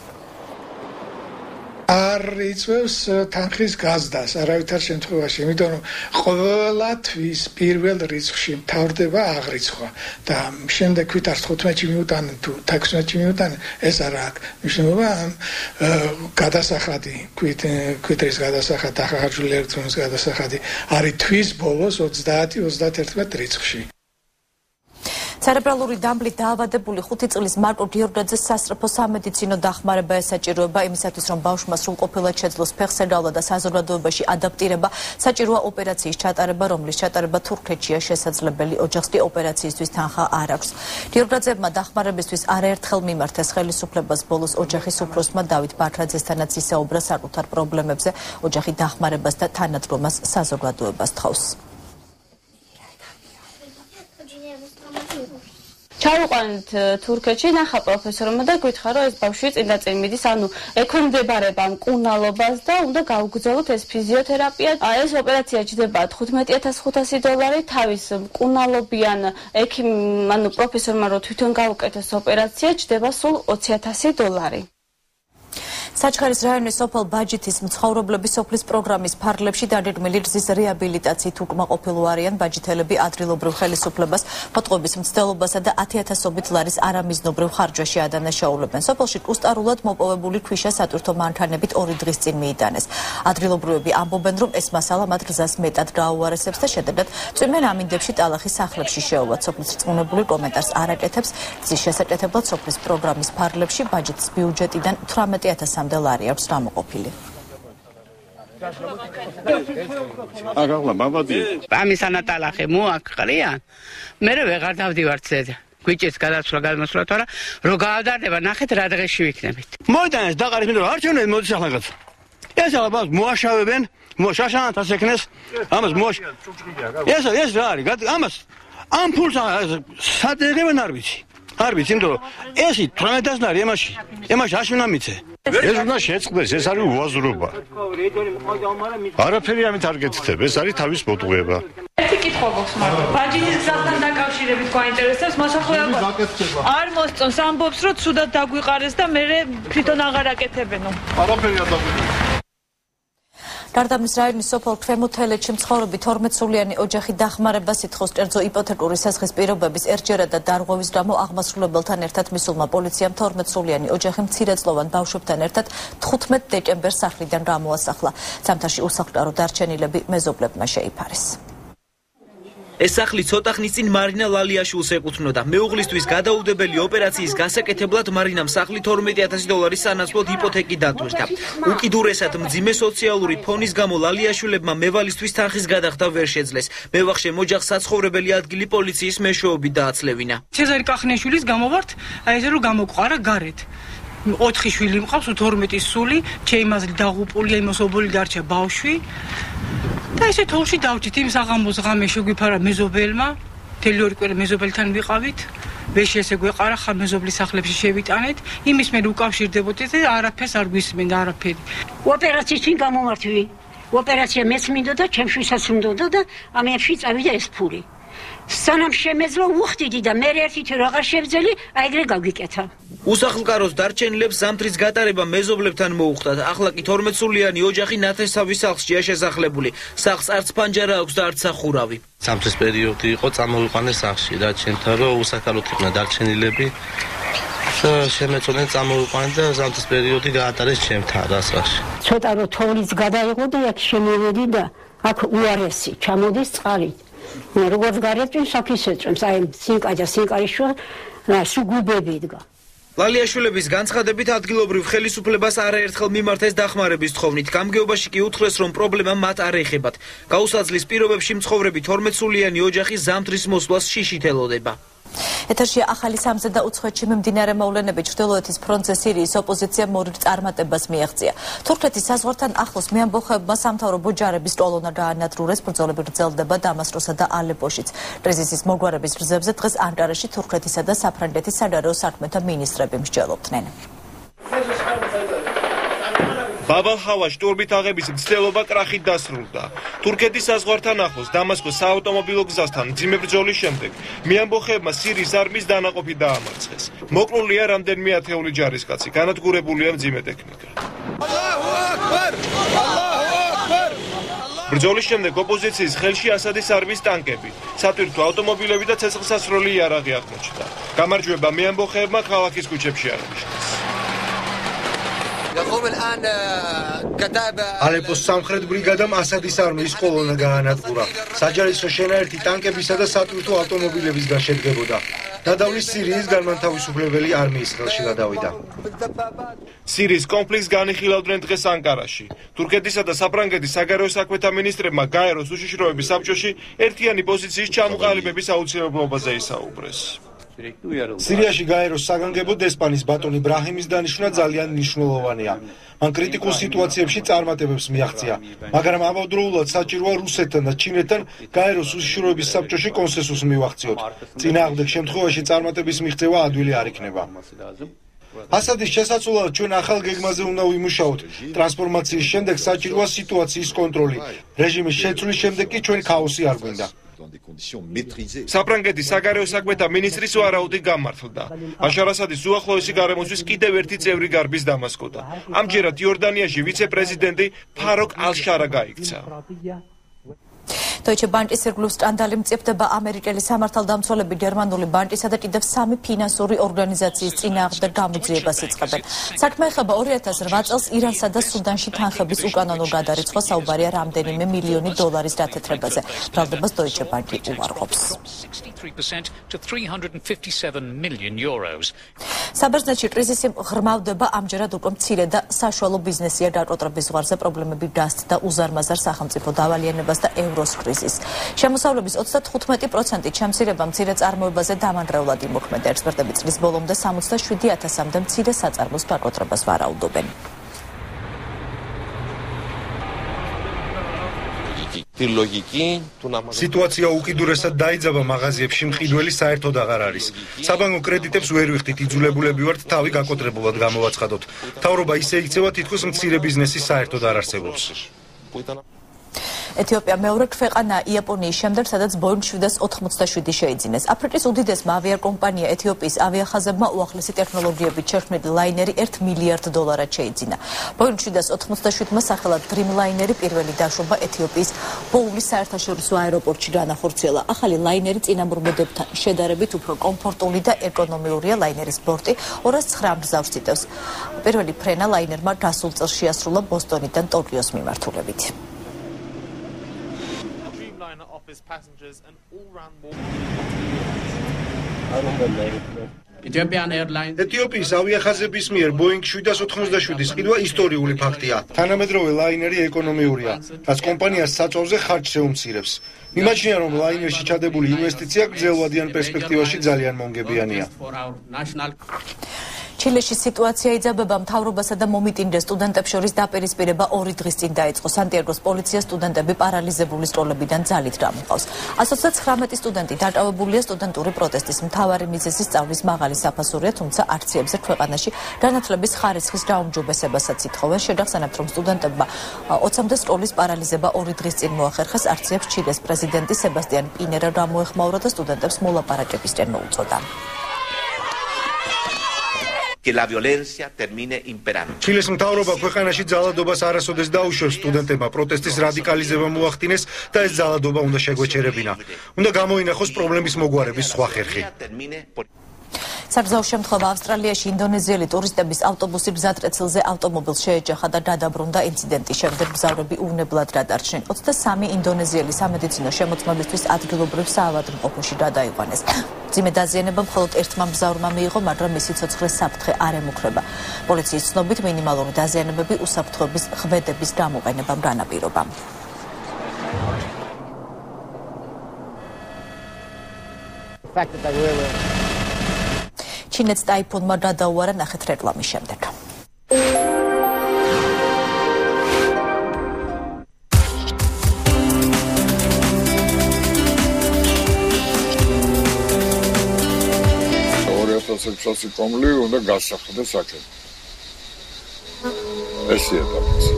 არ იწევს თანხის გაზდას არავითარ შემთხვევაში, იმიტომ რომ ყველა თვის პირველ რიცხვში მთავრდება აღრიცხვა და შემდეგ ვითარს თხუთმეტი მინუტანი თუ ექვსმეტი მინუტანი ეს არა აქვს მნიშვნელობა. გადასახადი, ქვითრის გადასახადი, დახარჯული ელექტრონის გადასახადი არის თვის ბოლოს ოცდაათი ოცდაათერთმეტ რიცხვში. ცერებრალური დამბლით დაავადებული ხუთი წლის მარკო გიორგაძეს სასწრაფო სამედიცინო დახმარება ესაჭიროება იმისათვის, რომ ბავშვმა სრულყოფილად შეძლოს ფეხსედავლა და საზოგადოებაში ადაპტირება. საჭიროა ოპერაციის ჩატარება, რომლის ჩატარება თურქეთშია შესაძლებელი. ოჯახს კი ოპერაციისთვის თანხა არ აქვს. გიორგაძებმა დახმარებისთვის არაერთხელ მიმართეს ხელისუფლებას. ბოლოს ოჯახის უფროსმა დავით ბაქრაძესთანაც ისაუბრა საკუთარ პრობლემებზე. ოჯახი დახმარებას და თანადგომას საზოგადოებას თხოვს. ჩავიყვანეთ თურქეთში, ნახა პროფესორმა და გითხრა, რომ ეს ბავშვი წინდა წინ მიდის, ანუ ექვემდებარება მკურნალობას და უნდა გაუგზავნოთ ეს ფიზიოთერაპია. ეს ოპერაცია ჯდება თხუთმეტი ათას ხუთასი დოლარი, თავის მკურნალობიან ექიმ, ანუ პროფესორმა რო თვითონ გაუკეთოს ოპერაცია, ჯდება სულ ოცი ათასი დოლარი. საჩხერის რაიონის სოფელ ბაჯითის მცხოვრებლების სოფლის პროგრამის ფარგლებში დაგეგმილი რძის რეაბილიტაციით უკმაყოფილო არიან ბაჯითელები ადგილობრივ ხელისუფლებას, მოტყუების მცდელობასა და ათი ათასობით ლარის არამიზნობრივ ხარჯვაში ადანაშაულებენ. სოფელში კუსტარულად მოპოვებული ქვიშა სატვირთო მანქანებით ორი დღის წინ მიიტანეს. ადგილობრივები ამბობენ, რომ ეს მასალა მათ გზას მეტად გააუარესებს და შედეგად წვიმენ ამინდებში ტალახის სახლებში შეეულათ. სოფლის რწმუნებული კომენტარს არ აკეთებს. რძის შესაკეთებლად სოფლის პროგრამის ფარგლებში ბაჯეთის ბიუჯეტიდან თვრამეტი ათასამდე ლარი აქვს გამოყოფილი. აგაღლა მამადი. ამის ანატალახე მოაყრიან. მე ვეღარ დავდივართ ზედა. გვიჭის გადასვლა გადმოსვლა თორა რო გაავდარდება ნახეთ რა დღეში ვიქნებით. მოიტანეს დაყარის მინდა არჩევნები მოდის ახლა. ეს ალბათ მოაშავებენ, მოშაშანათას ეკნეს. ამას მოაშ. ეს ეს რა არის? ამას ამ ფულს სადღებენ არ ვიცი. არ ვიცი, იმიტომ ეს თვრამეტ ლარი ემაში, ემაში აშუნა მიცე. ეს უნდა შეწყდეს, ეს არის უაზრობა. არაფერი ამით არ გეთითებ, ეს არის თავის მოტყუება. ერთი კითხვა გვაქვს მარტო. ბაჯეთის გზასთან დაკავშირებით გვაინტერესებს, მოსახლეობა არ მოსწონს, ამბობს, რომ ცუდად დაგვიყარეს და მე თვითონ აღარ აკეთებენო. არაფერი არ დაგვიყარეს. გარდაბნის რაიონის სოფელ ქვემოთელეთში მცხოვრები თორმეტსულიანი ოჯახი დახმარებას ითხოვს კერძო იპოთეკური სასხის პირობების ერთჯერადად დარღვევის გამო აღმასრულებელთან ერთად მისულმა პოლიციამ თორმეტსულიანი ოჯახი მცირეწლოვან ბავშვებთან ერთად თხუთმეტ დეკემბერს სახლიდან გამოასახლა. ზამთარში უსახლკარო დარჩენილები მეზობლებმა შეიფარეს. ეს სახლი ცოტა ხნის წინ მარინა ლალიაშვილს ეკუთვნოდა. მეუღლისთვის გადაუდებელი ოპერაციის გასაკეთებლად მარინამ სახლი თორმეტი ათასი დოლარის სანაცვლოდ იპოთეკი დატვირთა. უკიდურესად მძიმე სოციალური ფონის გამო ლალიაშვილებმა მევალისთვის თანხის გადახდა ვერ შეძლეს. მევახშე მოჯახს საცხოვრებელი ადგილი პოლიციის მეშვეობით დააცლევინა. ცეზარი კახნეშვილის გამოვართ, აი ესე რომ გამოყარა გარეთ. ოთხი შვილი მყავს, თორმეტის სული, ჩემაზლი დაღუპულია, იმას ობოლი დარჩა ბავშვი. და ესე თოლში დავჭით იმ საღამოს ღამე შეგვიფარა მეზობელმა, მთელი ორი კვირა მეზობელთან ვიყავით, ვეში ესე გვეყარა, ხა მეზობლის სახლებში შევიტანეთ, იმის მე უკავშირდებოდით და არაფერს არ გვისმენდა, არაფერი. ოპერაციის წინ გამომართვი. ოპერაცია მეც მინდოდა, ჩემშვილსაც მინდოდა და ამებში წავიდა ეს ფული. სანამ შემეძლო უხდიდი და მე ერთი თვე აღარ შევძელი, აი ეგრე გაგვიკეთა. უსახლკაროს დარჩენილებს ზამთრის გატარება მეზობლებთან მოუხდათ. ახლა კი თორმეტსულიანი ოჯახი ნათესავის სახლშია შესახლებული. სახლს არც ფანჯარა აქვს და არც სახურავი. ზამთრის პერიოდი იყო, წამოვიყვანეს სახლში და ჩემთან რომ უსახლკაროდ იყვნენ დარჩენილები. შემეწოდნენ წამოვიყვანეს და ზამთრის პერიოდი გაატარეს ჩემთან რა სახლში. ცოტა რომ თოვლიც გადაიღო და აქ შემოვედი და აქ უარესი ჩამოდის წყალი. როგორც გარეთვენ საფის ეწვემს, აი სინკაჯა სინკარიშვა სუგუბები იდგა. ლალიაშვილების განცხადებით ადგილობრივ ხელისუფლებას არაერთხელ მიმართეს დახმარების თხოვნით. გამგეობაში კი უთხრეს, რომ პრობლემა მათ არ ეხებათ. გაუსაძლის პირობებში მცხოვრები თორმეტსულიანი ოჯახი ზამთრის მოსვლას შიშით ელოდება. ეთერშია ახალი სამზე და უცხოეთში მიმდინარე მოვლენები. ჩრდილოეთის ფრონტზე სირიის ოპოზიციამ მორიგ წარმატებას მიაღწია. თურქეთის საზღვართან ახლოს მეამბოხეებმა სამთავრობო ჯარების კოლონა გაანადგურეს. ბრძოლები გრძელდება დამასკოსა და ალეპოშიც. კრიზისის მოგვარების გრძებზე დღეს ანკარაში თურქეთისა და საფრანგეთის საგარეო საქმეთა მინისტრები მსჯელობდნენ. ბაბალჰავა შტურმით აღების მცდელობა კრახით დასრულდა. თურქეთის საზღვართან ახლოს დამასკოს საავტომობილო გზასთან მძიმე ბრძოლის შემდეგ მეამბოხეებმა სირიის არმიის დანაყოფი დაამარცხეს. მოკლულია რამდენიმე ათეული ჯარისკაცი, განადგურებულია მძიმე ტექნიკა. ბრძოლის შემდეგ ოპოზიციის ხელში ასადის არმიის ტანკები, სატვირთო ავტომობილები და ცეცხლსასროლი იარაღი აღმოჩნდა. გამარჯვება მეამბოხეებმა ქალაქის ქუჩებში აღნიშნეს. ალეპოს სამხრეთ ბრიგადამ ასადის არმიის კოლონა გაანადგურა. საჯარისო შენაერთი ტანკებისა და სატვირთო ავტომობილებისგან შედგებოდა. დადავლის სირიის განმანთავისუფლებელი არმიის ხელში გადავიდა. სირიის კონფლიქტს განიხილავდნენ დღეს ანკარაში. თურქეთისა და საფრანგეთის საგარეო საქმეთა მინისტრებმა გაეროს უშიშროების საბჭოში ერთიანი პოზიციის ჩამოყალიბების აუცილებლობაზე ისაუბრეს. სირიაში გაეროს საგანგებო დესპანის ბატონი ბრაჰიმის დანიშვნა ძალიან მნიშვნელოვანია. მან კრიტიკულ სიტუაციებში წარმატებებს მიაღწია, მაგრამ ამავდროულად საჭიროა რუსეთთან და ჩინეთთან გაეროს უშიშროების საბჭოში კონსენსუსს მივახციოთ. წინააღმდეგ შემთხვევაში წარმატების მიღწევა ადვილი არ იქნება. ასადის შესაძლებლად ჩვენ ახალ გეგმაზე უნდა ვიმუშაოთ. ტრანსფორმაციის შემდეგ საჭიროა სიტუაციის კონტროლი. რეჟიმის შეცვლის შემდეგ კი ჩვენ ქაოსი არ გვინდა. საფრანგეთის საგარეო საქმეთა მინისტრის ვარაუდი გამართლდა. ბაშარ ასადის უახლოესი გარემოსთვის კიდევ ერთი წევრი გარბის დამასკოდა. ამჯერად იორდანიაში ვიცე-პრეზიდენტი ფაროკ ალ-შარა გაიქცა. Deutsche Bank is ირგვლივ სკანდალი მწიფდება ამერიკელი სამართალდამცველები გერმანული ბანკისა და კიდევ სამი ფინანსური ორგანიზაციის წინააღმდეგ გამოძიებას იწყებენ. საქმე ეხება ორი ათას რვა წელს ირანსა და სუდანში თანხების უკანონო გადარიცხვა, საუბარია რამდენიმე მილიონი დოლარის დათეთრებაზე. ბრალდებას Deutsche Bank უარყოფს. საბერძნეთში კრიზისი ღრმავდება, ამჯერად უკვე მცირე და საშუალო ბიზნესია გაკოტრების ზღვარზე პრობლემები გასცდა უზარმაზარ სახელმწიფო დავალიანებას და ევროს კრიზისს. შემოსავლების ოცდათხუთმეტი პროცენტით შემცირება მცირე წარმოებაზე დამანგრევლად იმოქმედა. ექსპერტები წლის ბოლომდე სამოცდაშვიდი ათასამდე მცირე საწარმოს გაკოტრებას ვარაუდობენ. სიტუაცია უკიდურესად დაიძაბა მაღაზიებში, მყიდველი საერთოდ აღარ არის. საბანკო კრედიტებს ვერ ვიხდით, იძულებულები ვართ თავი გაკოტრებულად გამოვაცხადოთ. მთავრობა ისე იქცევა, თითქოს მცირე ბიზნესი საერთოდ არ არსებობს. ეთიოპია მეორე ქვეყანაა იაპონიის შემდეგ, სადაც ბოინგ შვიდას ოთხმოცდაშვიდი შეიძინეს. აფრიკის უდიდესმა ავიაკომპანია ეთიოპიის ავიახაზებმა უახლესი ტექნოლოგიებით შექმნილი ლაინერი ერთ მილიარდ დოლარად შეიძინა. ბოინგ შვიდას ოთხმოცდაშვიდმა სახელად დრიმლაინერი პირველი დაშვება ეთიოპიის ბოულის საერთაშორისო აეროპორტში განახორციელა. ახალი ლაინერი წინამორბედებთან შედარებით უფრო კომფორტული და ეკონომიურია. ლაინერის ბორტი ორას ცხრა მგზავრს იტევს. პირველი ფრენა ლაინერმა გასულ წელს შეასრულა ბოსტონიდან ტოკიოს მიმართულებით. ეთიოპიის ავიახაზების მიერ ბოინგ შვიდას ოთხმოცდაშვიდის ყიდვა ისტორიული ფაქტია. თანამედროვე ლაინერი ეკონომიურია, რაც კომპანიას საწვავზე ხარჯს შეუმცირებს. მიმაჩნია, რომ ლაინერში ჩადებული ინვესტიცია გრძელვადიან პერსპექტივაში ძალიან მომგებიანია. ჩილეში სიტუაცია იძაბება, მთავრობასა და მომიტინგე სტუდენტებს შორის დაპირისპირება ორი დღის წინ დაიწყო. სანტიაგოს პოლიცია სტუდენტები პარალიზებული სკოლებიდან ძალით გამოყავს. ასი ოცდაათი ცხრამეტი სტუდენტი დაკავებულია სტუდენტური პროტესტის. მთავარი მიზეზი სწავლის მაღალი საფასურია, თუმცა აქციებზე ქვეყანაში განათლების ხარისხის გაუმჯობესებასაც ითხოვენ. შეგახსენებთ, რომ სტუდენტებმა ოცამდე სკოლის პარალიზება ორი დღის წინ მოახერხეს. აქციებს ჩილეს პრეზიდენტი სებასტიან პინერა გამოეხმაურა და სტუდენტებს მოლაპარაკებისკენ მოუწოდა. ჩილეს მთავრობა ქვეყანაში ძალადობას არასოდეს დაუშვებს, სტუდენტებმა პროტესტის რადიკალიზება მოახდინეს და ეს ძალადობა უნდა შეგვეჩერებინა. უნდა გამოინახოს პრობლემის მოგვარების სხვა ხერხი. საგზაო შემთხვევა ავსტრალიაში ინდონეზიელი ტურისტების ავტობუსი გზატკეცილზე ავტომობილს შეეჯახა და გადაბრუნდა. ინციდენტის შემდეგ მგზავრები უვნებლად გადარჩნენ. ოცდასამი ინდონეზიელი სამედიცინო შემოწმებისთვის ადგილობრივ საავადმყოფოში გადაიყვანეს. მძიმე დაზიანება მხოლოდ ერთმა მგზავრმა მიიღო, მაგრამ მისი ცოცხლე საფრთხე არ ემუქრება. პოლიციის ცნობით მინიმალური დაზიანებები უსაფრთხოების ხვედების გამოყენებამ განაპირობა. ჩინეთს ტაიფუნმა გადაუარა, ნახეთ რეკლამის შემდეგ. ორი ათას ექვსი კომლი უნდა გასახდეს აქეთ. ესია დაფიქსი.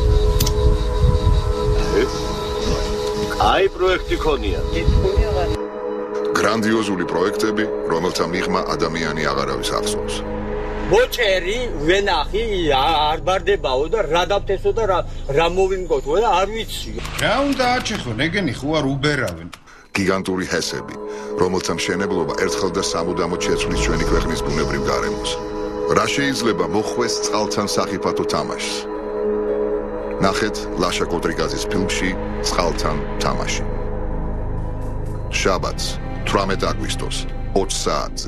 აი პროექტი ქონია. გრანდიოზული პროექტები, რომელთა მიღმა ადამიანი აღარავის ახსოვს. მოჭერი, ვენახი, არ ბარდებაო და რა დავთესო და რა მოვიმკოთ, და არ ვიცი. რა უნდა აჩეხო, ნეგენი ხო არ უბერავენ. გიგანტური ჰესები, რომელთა მშენებლობა ერთხელ და სამუდამოდ შეცვლის ჩვენი ქვეყნის ბუნებრივ გარემოს. რა შეიძლება მოხვეს წყალთან სახიფათო თამაშს? ნახეთ ლაშა კოდრიგაძის ფილმში წყალთან თამაში. შაბათს თვრამეტი აგვისტოს ოც საათზე.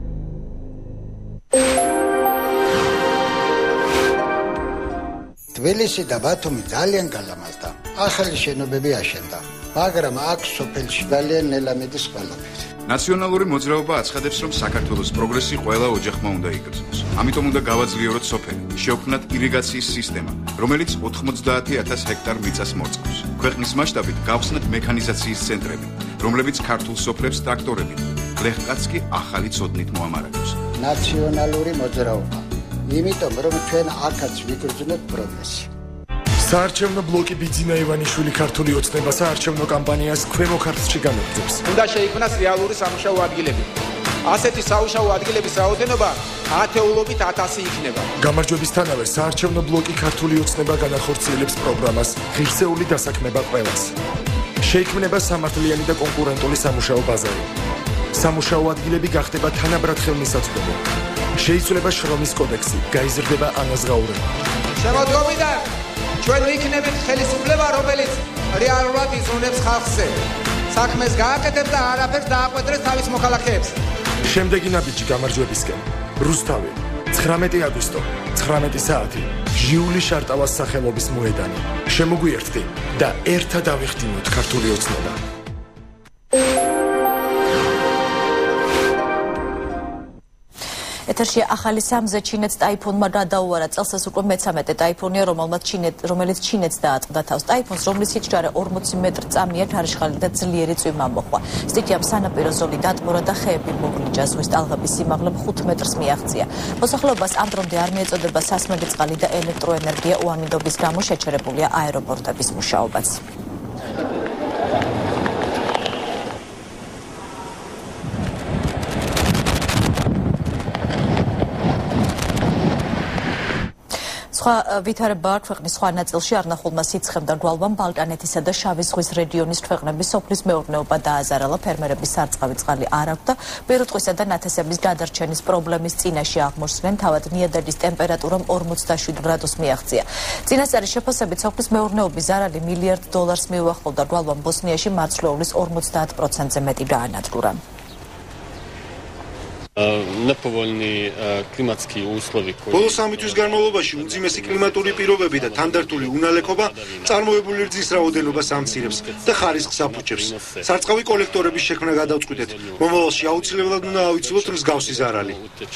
თბილისი და ბათუმი ძალიან გალამაზდა. ახალი შენობები აშენდა, მაგრამ აქ სოფელში ძალიან ნელამედის ყველაფერი. ნაციონალური მოძრაობა აცხადებს, რომ საქართველოს პროგრესი ყველა ოჯახმა უნდა იგრძნოს. ამიტომ უნდა გავაძლიეროთ სოფელი, შევქმნათ ირიგაციის სისტემა, რომელიც ოთხმოცდაათი ათას ჰექტარ მიწას მოწყობს. ქვეყნის მასშტაბით გავხსნათ მექანიზაციის ცენტრები, რომლებიც ქართულ სოფლებს ტრაქტორებით, გლეხყაც კი ახალი ცოდნით მოამარაგებს. ნაციონალური მოძრაობა, იმიტომ რომ ჩვენ აქაც ვიგრძნოთ პროგრესი. საარჩევნო ბლოკი ბიძინა ივანიშვილი ქართული ოცნება საარჩევნო კამპანიას ქვემო ქართლში განაგრძობს. უნდა შეიქმნას რეალური სამუშაო ადგილები. ასეთი სამუშაო ადგილების რაოდენობა ათეულობით ათასი იქნება. გამარჯვებისთანავე საარჩევნო ბლოკი ქართული ოცნება განახორციელებს პროგრამას ღირსეული დასაქმება ყველას. შეიქმნება სამართლიანი და კონკურენტული სამუშაო ბაზარი. სამუშაო ადგილები გახდება თანაბრად ხელმისაწვდომი. შეიცვლება შრომის კოდექსი, გაიზრდება ანაზღაურება. შემოდგომიდან ჩვენ ვიქნებით ხელისუფლება, რომელიც რეალურად იზრუნებს ხალხზე. საქმეს გააკეთებს და არაფერს დააკვეთრებს თავის მოქალაქეებს. შემდეგი ნაბიჯი გამარჯვებისკენ. რუსთავი, ცხრამეტი აგვისტო, ცხრამეტი საათი, ჟიული შარტავას სახელობის მოედანი. შემოგვიერთდი და ერთად ავიხდინოთ ქართული ოცნება. ეთერში ახალი სამზე ჩინეთს ტაიფუნმა გადაუარა. წელს ეს უკვე მეცამეტე ტაიფუნია, რომელმაც ჩინეთ, რომელიც ჩინეთს დაატყდა თავს. ტაიფუნს, რომლის სიჩქარე ორმოცი მეტრ წამია, თარიშხალი და ძლიერი წვიმა მოჰყვა. სტიქიამ სანაპირო ზოლი დატბორა და ხეები მოგლიჯა. ზღვის ტალღების სიმაღლე ხუთ მეტრს მიაღწია. მოსახლეობას ამ დრომდე არ მიეწოდება სასმელი წყალი და ელექტროენერგია, უამინდობის გამო შეჩერებულია აეროპორტების მუშაობაც. სხვა ვითარებაა ქვეყნის სხვა ნაწილში არნახულმა სიცხემ და გვალვამ ბალკანეთისა და შავი ზღვის რეგიონის ქვეყნების სოფლის მეურნეობა დააზარალა. ფერმერების სარწყავი წყალი არ აქვს და პირუტყვისა და ნათესების გადარჩენის პრობლემის წინაშე აღმოჩნდნენ. თავად ნიადაგის ტემპერატურამ ორმოცდაშვიდ გრადუსს მიაღწია. წინასწარის შეფასებით სოფლის მეურნეობის ზარალი მილიარდ დოლარს მიუახლოვდა. გვალვამ ბოსნიაში მარცვლეულის ორმოცდაათ პროცენტზე მეტი გაანადგურა. Nepovoljni klimatski uslovi koji ბოლო სამი თვის განმავლობაში უძიმესი კლიმატური პირობები და თანდართული უნალექობა წარმოებული რძის რაოდენობას ამცირებს და ხარისხს აფუჭებს. სარწყავი კოლექტორების შექმნა გადავწყვიტეთ. მომავალში აუცილებლად უნდა ავიცილოთ მსგავსი ზარალი.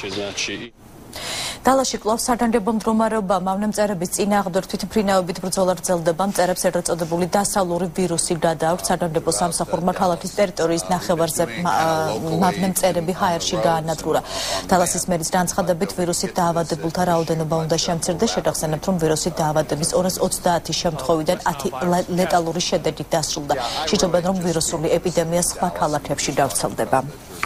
დალაში კვლავ საგანგებო მდგომარეობა მავნემწერების წინააღმდეგ თვითმფრინავებით ბრძოლა გრძელდება. მწერებს ეგრეთ წოდებული დასავლური ვირუსი გადააქვთ. საგანგებო სამსახურმა ქალაქის ტერიტორიის ნახევარზე მავნემწერები ჰაერში გაანადგურა. დალასის მერის განცხადებით ვირუსით დაავადებულთა რაოდენობა უნდა შემცირდეს. შეგახსენებთ, რომ ვირუსით დაავადების ორას ოცდაათი შემთხვევიდან ათი ლეტალური შედეგით დასრულდა. შიჯობენ, რომ ვირუსული ეპიდემია სხვა ქალაქებში გავრცელდება.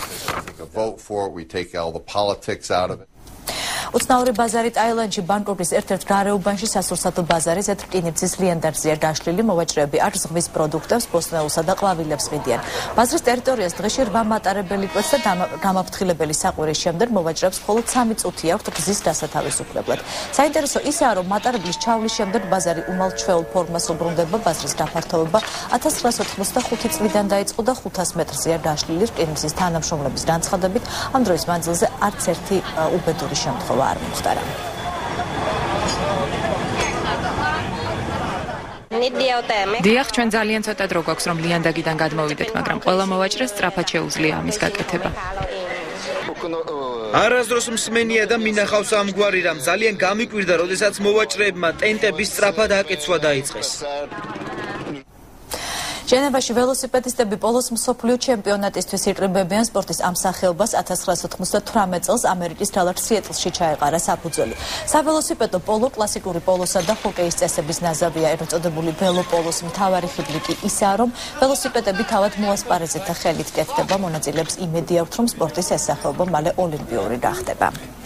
უცნაური ბაზარი ტაილანდში ბანკოკის ერთ-ერთ გარეუბანში სასურსათო ბაზარი ზეთ რკინიგზის ლიანდაგზია გაშლილი. მოვაჭრეები არ ზღვის პროდუქტებს, ბოსტნეულსა და ყვავილებს ყიდიან. ბაზრის ტერიტორიას დღეში რვა მატარებელი კვეთს და გამაფრთხილებელი საყვირის შემდეგ მოვაჭრეებს მხოლოდ სამი წუთი აქვთ გზის დასათავისუფლებლად. საინტერესო ისაა, რომ მატარებლის ჩავლის შემდეგ ბაზარი უმალ ჩვეულ ფორმას უბრუნდება. ბაზრის გაფართოვება ათას ცხრაას ოცდახუთი წლიდან დაიწყო და ხუთას მეტრზეა გაშლილი. რკინიგზის თანამშრომლების განცხადებით, ამ დროის მანძილზე არც ერთი უბედური შემთხვევა არ მომხდარა. დიახ, ჩვენ ძალიან ცოტა დრო გვაქვს, რომ ლიანდაგიდან გადმოვიდეთ, მაგრამ ყველა მოვაჭრეს სწრაფად შეუძლია ამის გაკეთება. არასდროს მსმენია და მინახავს ამგვარი რამ. ძალიან გამიკვირდა, როდესაც მოვაჭრეებმა ტენტების სწრაფად აკეცვა დაიწყეს. ჟენევაში ველოსიპედისტები პოლოს მსოფლიო ჩემპიონატისთვის იკრიბებიან. სპორტის ამ სახეობას ათას ცხრაას ოცდათვრამეტ წელს ამერიკის ქალაქ სიეტლში ჩაეყარა საფუძველი. საველოსიპედო პოლო კლასიკური პოლოსა და ჰოკეის წესების ნაზავია. ერწოდებული ველოპოლოს მთავარი ხიბლი კი ისაა, რომ ველოსიპედები თავად მოასპარეზეთა ხელით კეთდება. მონაწილეებს იმედი აქვთ, რომ სპორტის ეს სახეობა მალე ოლიმპიური გახდება.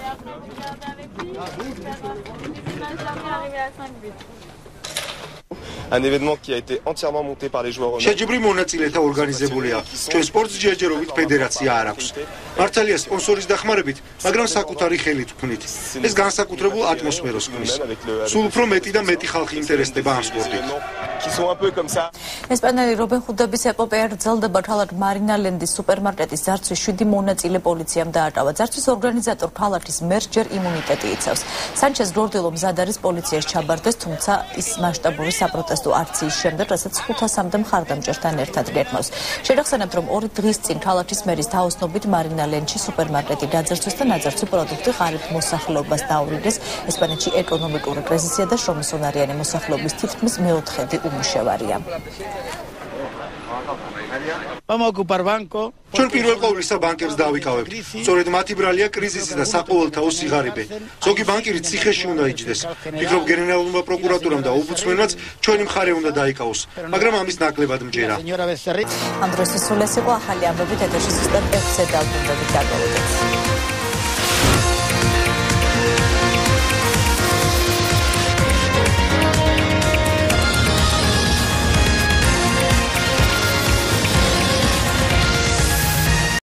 Un événement qui a été entièrement monté par les joueurs. შეჯიბრი მონაწილეთა ორგანიზებულია. ჩვენ სპორტს ჯერჯერობით ფედერაცია არ აქვს. მართალია სპონსორის დახმარებით, მაგრამ საკუთარი ხელით ვქმნით. ეს განსაკუთრებულ ატმოსფეროს ქმნის. სულ უფრო მეტი და მეტი ხალხი ინტერესდება ამ სპორტით. ესპანელი რობენ ხუდების ეპოპეა გრძელდება. ქალაქ მარინალენდის სუპერმარკეტის ძარცვის შვიდი მონაწილე პოლიციამ დააკავა. ძარცვის ორგანიზატორ ქალაქის მერს ჯერ იმუნიტეტი იცავს. სანჩეს გორდილო მზად არის პოლიციაში ჩაბარდეს, თუმცა ის მასშტაბური საპროტესტო აქციის შემდეგ, რასაც ხუთასამდე მხარდამჭერთან ერთად გეგმავს. შეგახსენებთ, რომ ორი დღის წინ ქალაქის მერის თაოსნობით მარინალენდში სუპერმარკეტი გაძარცვეს და ნაძარცვი პროდუქტი ღარიბ მოსახლეობას დაურიგეს. ესპანეთში ეკონომიკური კრიზისია და შრომისუნარიანი მოსახლეობის თითქმის მეოთხედი უმუშევარია. ჩვენ პირველ ყოვლისა ბანკებს დავიკავებთ. სწორედ მათი ბრალია კრიზისი და საყოველთაო სიღარიბე. ზოგი ბანკირი ციხეში უნდა იჯდეს. ფიქრობ გენერალურმა პროკურატურამ და ომბუდსმენმაც ჩვენი მხარე უნდა დაიკავოს, მაგრამ ამის ნაკლებად მჯერა. ამ დროს ეს იყო ახალი ამბებით ეთერში ზუსტად ექვსზე დაბრუნდებით.